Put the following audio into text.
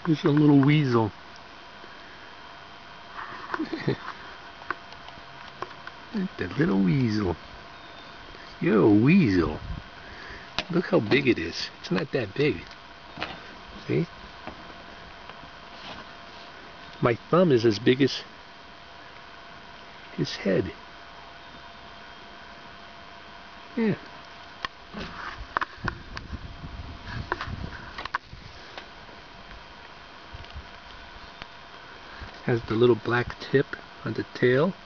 There's a little weasel. The little weasel. You're a weasel. Look how big it is. It's not that big. See? My thumb is as big as his head. Yeah. Has the little black tip on the tail.